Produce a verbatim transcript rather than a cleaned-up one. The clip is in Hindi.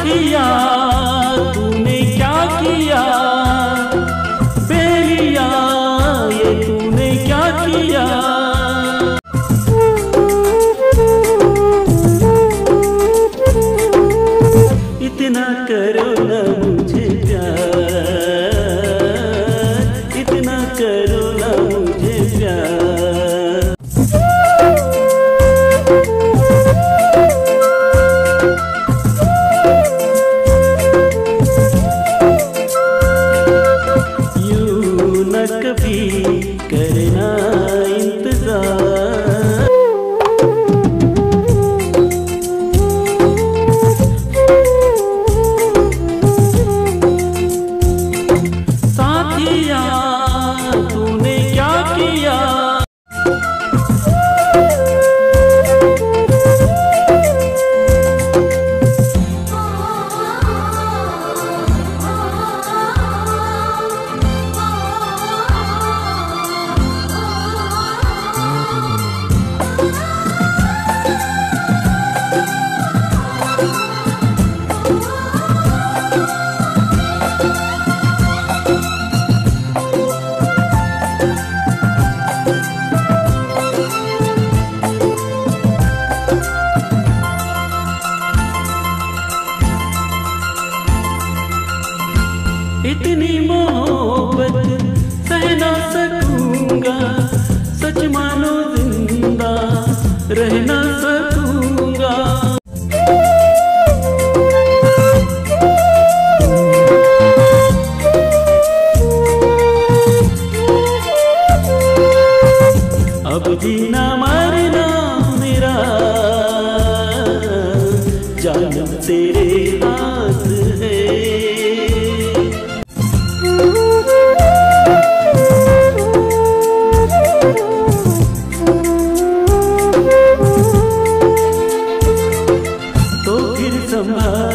साथिया तूने क्या किया, बेलिया ये तूने क्या किया। इतना करो ना मुझे प्यार, इतना करो ना मुझे प्यार। यूं न कभी करना इंतजार, साथिया तूने क्या किया। इतनी मोहब्बत सह ना सकूंगा, सच मानो जिंदा रह ना सकूंगा। अब जीना मरना मेरा जानम तेरे हाथ है। तो फिर संभाल